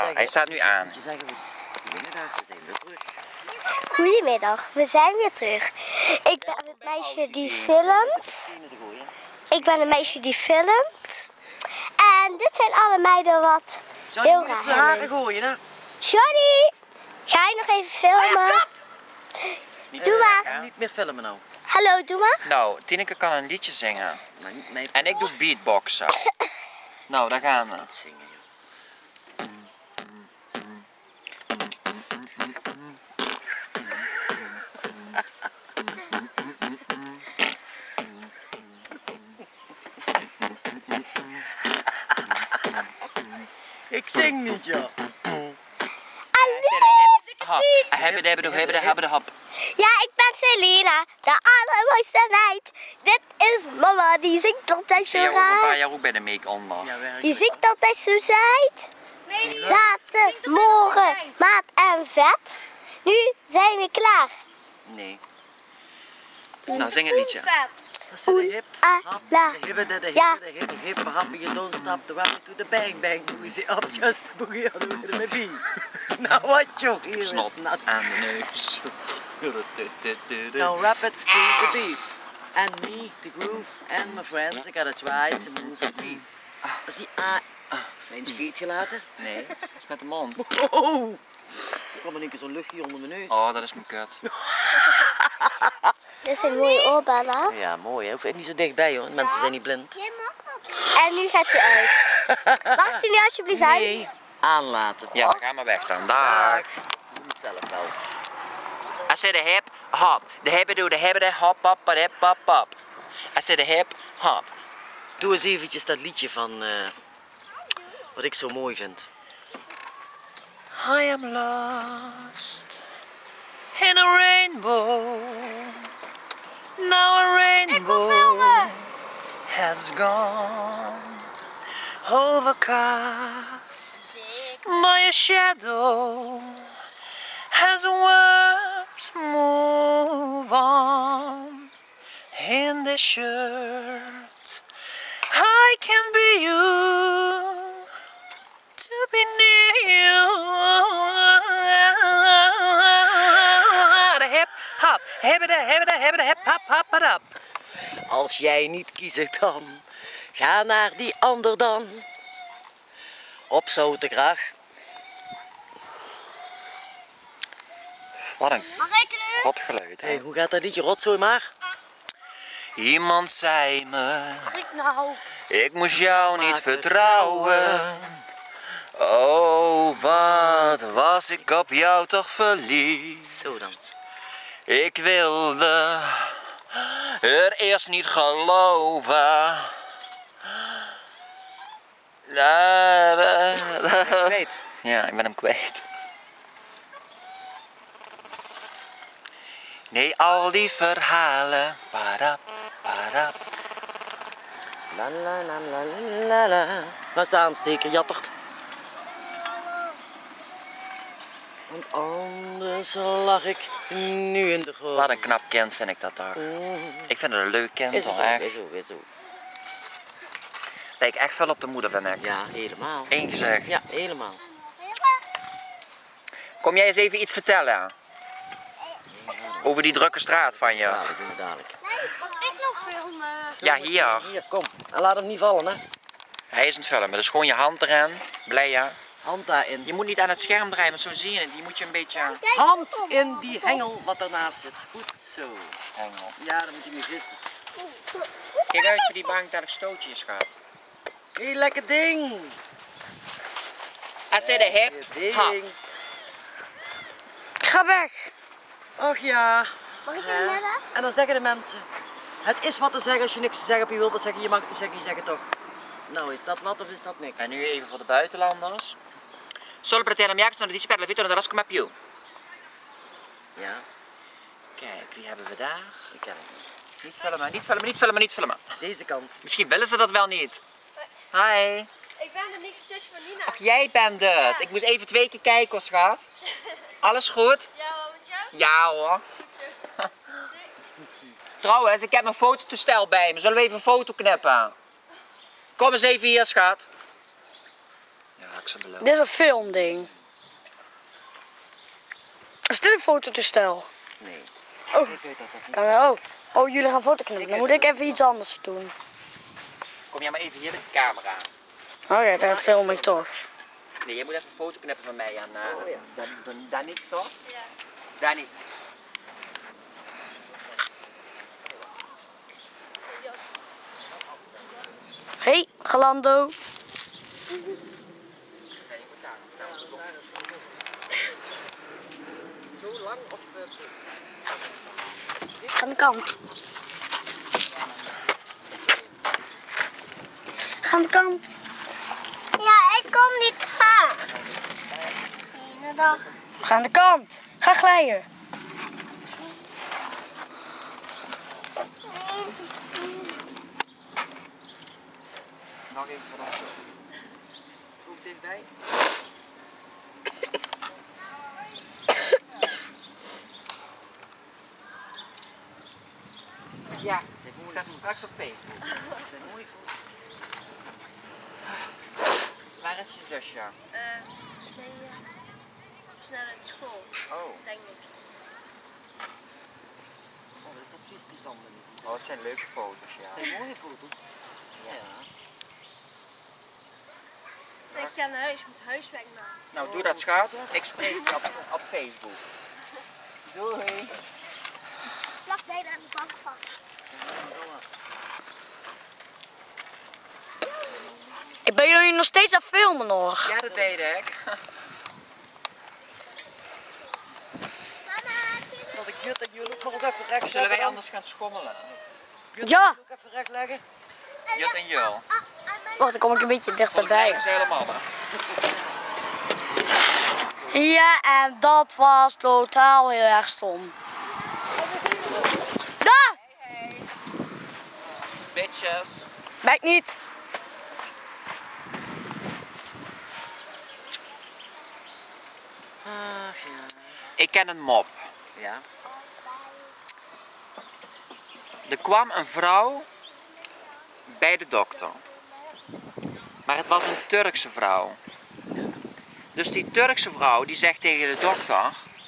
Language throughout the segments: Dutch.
Hij staat nu aan. Goedemiddag, we zijn weer terug. Goedemiddag, we zijn weer terug. Ik ben het meisje die filmt. Ik ben een meisje die filmt. En dit zijn alle meiden wat heel raar haren hebben. gooien, hè? Johnny, ga je nog even filmen? Doe maar. Niet meer filmen nou. Hallo, doe maar. Nou, Tineke kan een liedje zingen. Maar niet mee En ik doe beatboxen. Nou, daar gaan we. zingen, joh. Ik zing niet, joh. Hebben de hap. Ja, ik ben Selena, de allermooiste meid. Dit is mama, die zingt altijd zo Zie je over een paar raar. jaar ook bij de make onder. Ja, werk. Die zingt altijd zo zacht. Zaten, morgen, maat en vet. Nu zijn we klaar. Nee. Nou, zing het liedje. Dat is de hip, hop, la. de hip, de hip, Ja. de hip, de hip, hop, you don't stop the rap to the bang, bang, boozy up, just a boogie on the rhythm of beat. Nou, wat joh, hier is Snot nat. aan de neus. Now rap it to the beat. And me, the groove, and my friends, I gotta try to move it feet. Als die mijn scheet gelaten. Nee, dat is met de mond. Oh! Er kwam in één keer zo'n luchtje onder mijn neus. Oh, dat is mijn kut. Dit is een mooie oorbellen. Ja, mooi hè. Hoef niet zo dichtbij hoor, mensen zijn niet blind. En nu gaat hij uit. Wacht u nu alsjeblieft Nee, uit. aanlaten. Ja, dan gaan we weg dan. Dag. Je moet zelf wel. I said a hip hop. De hebben doe de hebben de hop hop hop hop hop. I said a hip hop. Doe eens eventjes dat liedje van wat ik zo mooi vind. I am lost in a rainbow. Now a rainbow has gone overcast by a shadow as worms move on in the shirt. I can be you, to be near you. De hip hop, hebben de hip hop hop hop. Als jij niet kiest dan, ga naar die ander dan. Op zoute graag. Wat een Mag ik nu? rotgeluid, Hey, hè? hoe gaat dat liedje? Rotzooi maar. Iemand zei me, Ik nou. ik moest jou niet vertrouwen. Oh, wat was ik op jou toch verliefd. Zo dan. Ik wilde het eerst niet geloven. Weet. Ja, ik ben hem kwijt. Nee, al die verhalen. Parap, parap. La la la la la la. Waar is de aansteker? Jattert. Want anders lag ik nu in de goot. Wat een knap kind vind ik dat toch. Ik vind het een leuk kind, Is toch het ook, echt. is ook, is ook. Lijkt echt veel op de moeder van ik. Ja, helemaal. Eén gezegd. Ja, helemaal. Kom jij eens even iets vertellen? Over die drukke straat van je. Ja, dat doen we dadelijk. Mag ik nog filmen? Ja, hier. Hier, kom. En laat hem niet vallen, hè. Hij is aan het filmen. Dus gewoon je hand erin. Blij ja. Hand daarin. Je moet niet aan het scherm draaien, want zo zie je het. Die moet je een beetje Hand in die hengel wat ernaast zit. Goed zo. hengel. Ja, dan moet je mee vissen. Kijk uit voor die bank dat er stootjes gaat. Hé, lekker ding. I said a hip hop. Ding. Ga weg. Och ja. Mag ik Hè? hem redden? En dan zeggen de mensen, het is wat te zeggen als je niks te zeggen hebt, je wilt wat zeggen, je mag niet zeggen, je zegt het toch. Nou, is dat wat of is dat niks? En nu even voor de buitenlanders. Solo pretendo mi sono disperso la vita non la scoma più. Ja, Kijk, wie hebben we daar? ik ken het. Niet filmen, niet filmen, niet filmen, niet filmen. Deze kant. Misschien willen ze dat wel niet. Hi. Ik ben de niks zus van Nina. Och, jij bent het. Ik moest even 2 keer kijken hoor, schat. Alles goed? Ja, wat met jou? Ja hoor. Trouwens, ik heb mijn fototoestel bij me. Zullen we even een foto knippen? Kom eens even hier, schat. Ja, straks beloven. Dit is een filmding. Is dit een fototoestel? Nee. Oh. Ik weet dat dat niet. Oh, jullie gaan foto knippen. Dan moet ik even iets anders doen. Kom jij maar even hier met de camera. Oh ja, daar film ik toch. Nee, je moet even een foto knippen van mij en Danik toch? Ja. Danik. Hey, Galando. Zo lang of Aan de kant. Ga aan de kant. Ja, ik kom niet gaan. Ene dag. Ga aan de kant. Ga glijden. nog even voor ons. Goed dichtbij. Ja, ik zet ze straks op Facebook. Dat zijn mooie foto's. Waar is je zusje? Snel uit school, Oh. denk ik. Oh, dat is dat vies die zanden niet. Oh, het zijn leuke foto's, ja. Dat zijn mooie foto's. Ja. Ik ga naar huis, ik moet huiswerk maken. Nou, doe dat schat. Ik spreek je op Facebook. Doei. Plak jij aan de bank vast. Ik ben jullie nog steeds aan het filmen nog. Ja, dat weet ik. Dat ik Jut en jullie nog eens even recht Zullen wij anders gaan schommelen? Ja. ook even recht leggen? Jut en Jul. Wacht, dan kom ik een beetje dichterbij. Volgens mij helemaal maar. Ja, en dat was totaal heel erg stom. Daar! Bitches. Bek niet. Ik ken een mop. Ja. Er kwam een vrouw bij de dokter. Maar het was een Turkse vrouw. Dus die Turkse vrouw die zegt tegen de dokter: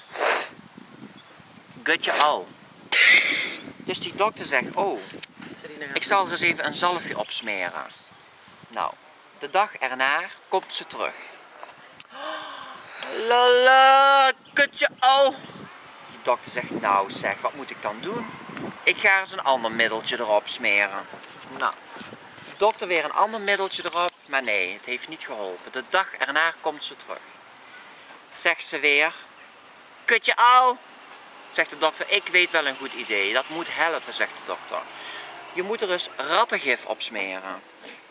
Gutje al. Dus die dokter zegt: oh, ik zal er eens even een zalfje op smeren. Nou, de dag erna komt ze terug. Lala, Gutje al. Die dokter zegt: nou zeg, wat moet ik dan doen? Ik ga eens een ander middeltje erop smeren. Nou, de dokter weer een ander middeltje erop, maar nee, het heeft niet geholpen. De dag erna komt ze terug. Zegt ze weer: Kutje al. Zegt de dokter: ik weet wel een goed idee, dat moet helpen, zegt de dokter. Je moet er eens rattengif op smeren.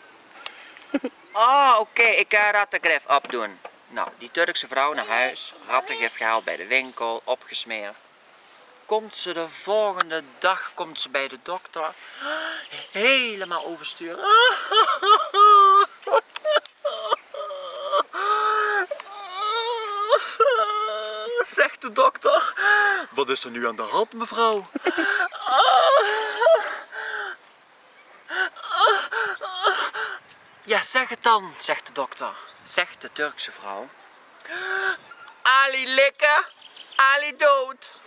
Oké, ik ga rattengif opdoen. Nou, die Turkse vrouw naar huis, rattengif gehaald bij de winkel, opgesmeerd. Komt ze de volgende dag bij de dokter, helemaal overstuur. Zegt de dokter: wat is er nu aan de hand, mevrouw? Ja, zeg het dan, zegt de dokter. Zegt de Turkse vrouw: Ali likken, Ali dood.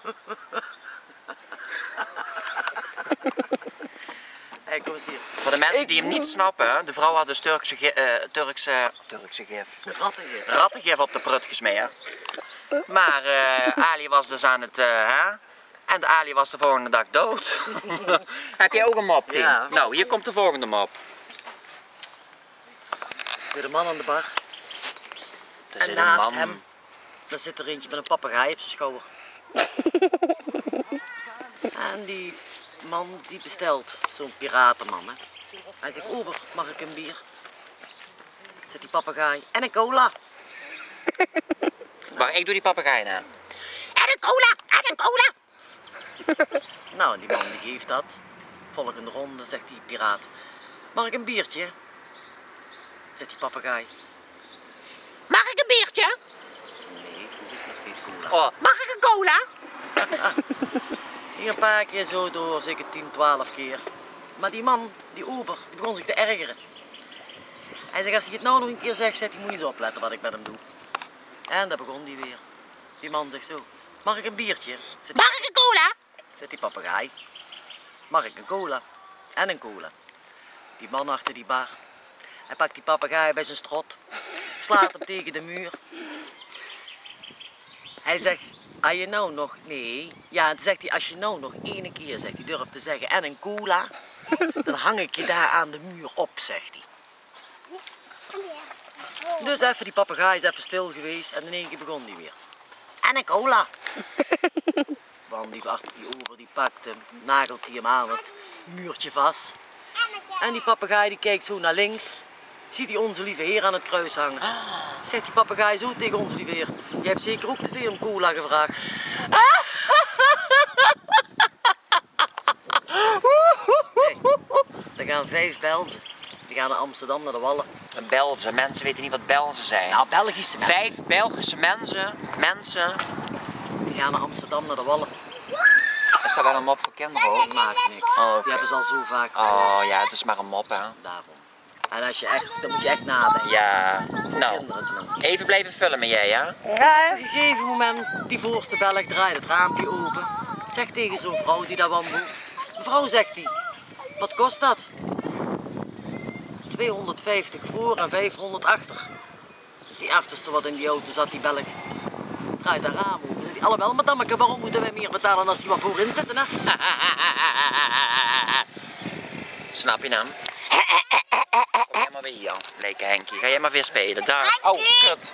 Hey, kom eens hier. Voor de mensen die hem niet snappen, de vrouw had dus Turkse gif. Rattengif. Rattengif op de prut gesmeerd. Maar Ali was dus aan het, en de Ali was de volgende dag dood. Heb jij ook een mop, Tien? Ja. Nou, hier komt de volgende mop. Weer de man aan de bar. Er En zit een naast man. hem, daar zit er eentje met een papegaai op zijn schouder. En die man die bestelt, zo'n piratenman, hè. Hij zegt: Ober, mag ik een bier? Zet die papegaai: en een cola. Wacht, ik doe die papegaai na. En een cola, en een cola. Nou, die man die geeft dat. Volgende ronde zegt die piraat: mag ik een biertje? Zegt die papegaai: mag ik een biertje? Nee, vroeg ik, nog steeds cola. Oh, Mag ik een cola? Hier een paar keer zo door, zeker 10, 12 keer. Maar die man, die ober, die begon zich te ergeren. Hij zegt, als hij het nou nog een keer zegt, zegt hij, moet je eens opletten wat ik met hem doe. En daar begon hij weer. Die man zegt zo, mag ik een biertje? Mag ik een cola? Zegt die papegaai. Mag ik een cola? En een cola. Die man achter die bar. Hij pakt die papegaai bij zijn strot. Slaat hem tegen de muur. Hij zegt, als je nou nog, nee. Ja, en dan zegt hij, als je nou nog ene keer, zegt hij, durft te zeggen, en een cola, dan hang ik je daar aan de muur op, zegt hij. Dus even, die papegaai is even stil geweest en in één keer begon hij weer. En een cola. Want die achter die over, die pakt hem, nagelt hij hem aan het muurtje vast. En die papegaai die kijkt zo naar links. Ziet hij onze lieve heer aan het kruis hangen. Zegt die papegaai zo tegen onze lieve heer. Je hebt zeker ook te veel om cola gevraagd. Hey, er gaan 5 Belgen. Die gaan naar Amsterdam, naar de Wallen. Belzen, mensen weten niet wat Belzen zijn. Nou, Belgische mensen. 5 Belgische mensen. Die gaan naar Amsterdam, naar de Wallen. Is dat wel een mop voor kinderen ook? Maakt niks. Oh, Die hebben ze al zo vaak. Oh ja, het is maar een mop hè. Daarom. En als je echt, dan moet je echt nadenken. Ja, nou, Kinderen tenminste. even blijven filmen jij ja? Op een gegeven moment, die voorste Belg draait het raampje open. Zegt tegen zo'n vrouw die daar wandelt. Mevrouw, zegt hij, wat kost dat? 250 voor en 500 achter. Dus die achterste wat in die auto zat, die Belg, draait haar raam open. Zegt hij, alhoewel, madammeke, waarom moeten wij meer betalen als die wat voorin zitten, hè? Snap je hem? Kom jij maar weer hier, leke Henkie. Ga jij maar weer spelen. Daar. Oh, kut.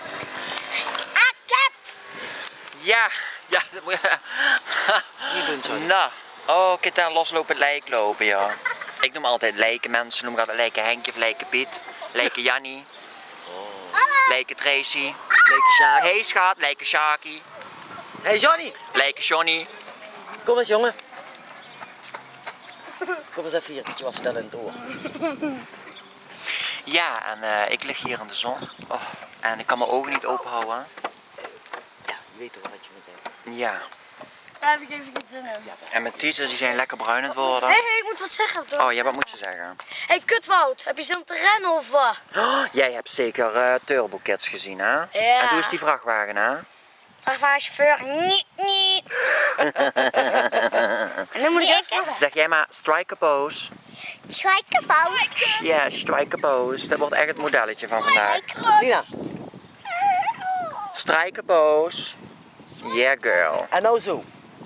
Ja, ja. Dat moet je... Niet doen, Johnny. Nou, oh, kijk daar loslopen lijk lopen, ja. Ik noem altijd lijken mensen, noem ik altijd lijken Henkie of lijken Piet, lijken Jannie, lijken Tracy, Leke Sjaak. hey schat, lijken Shaki, Hey Johnny, lijken Johnny. kom eens jongen. Kom eens even hier, dat je wat vertellen in het oor. Ja, en ik lig hier in de zon. Oh, en ik kan mijn ogen niet open houden. Ja, je weet toch wat je moet zeggen. Ja, Daar heb ik even geen zin in. en mijn tieten die zijn lekker bruin aan het worden. Hé, ik moet wat zeggen toch? Oh ja, wat moet je zeggen? Hé, Kutwoud, heb je zin om te rennen of wat? Oh, jij hebt zeker Turbo Kids gezien, hè? Ja. En doe eens die vrachtwagen, hè? Vrachtwagenchauffeur, niet. En dan moet ik even... Zeg jij maar strike a pose. Strijkenfout. Ja, strike a pose. Dat wordt echt het modelletje van vandaag. Lina, Strike a pose. Yeah, girl. en nou zo.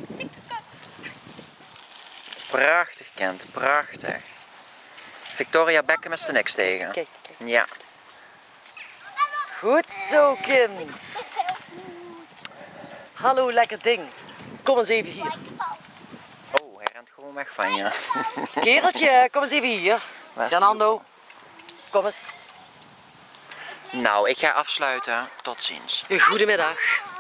Prachtig kind, prachtig. Victoria Beckham is er niks tegen. Kijk, kijk. Ja. Goed zo, kind. Hallo, lekker ding. Kom eens even hier. Oh, hij rent gewoon weg van je. Kereltje, kom eens even hier. Waar is die? Janando, kom eens. Nou, ik ga afsluiten. Tot ziens. Goedemiddag.